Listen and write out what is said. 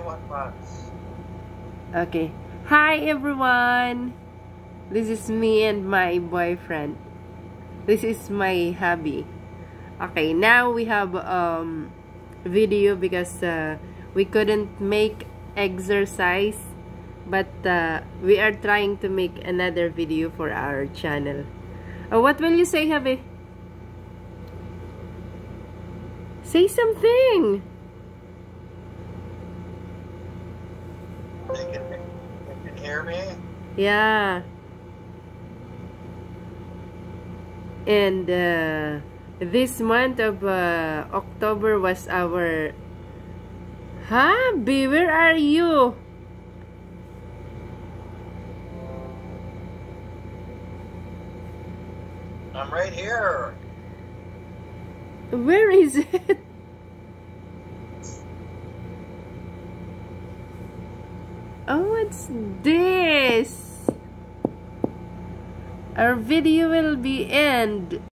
Okay. Hi everyone. This is me and my boyfriend. This is my hubby. Okay, now we have video because we couldn't make exercise, but we are trying to make another video for our channel. What will you say, hubby? Say something. You can hear me? Yeah. And this month of October was our... Hubby, where are you? I'm right here. Where is it? Oh, what's this? Our video will be end.